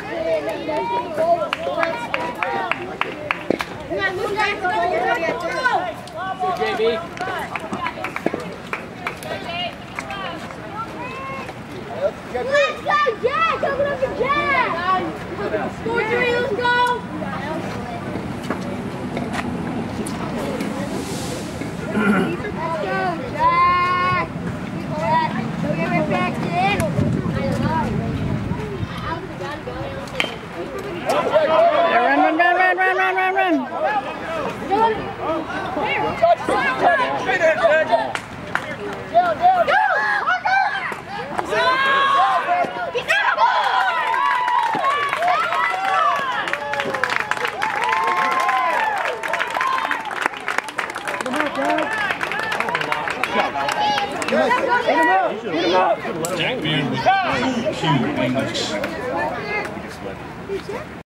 JB. Let's go, Jack! Open up for Jack! Score 3, let's go! Let's go, Jack! Don't get right back in! Jack Beard was cute English.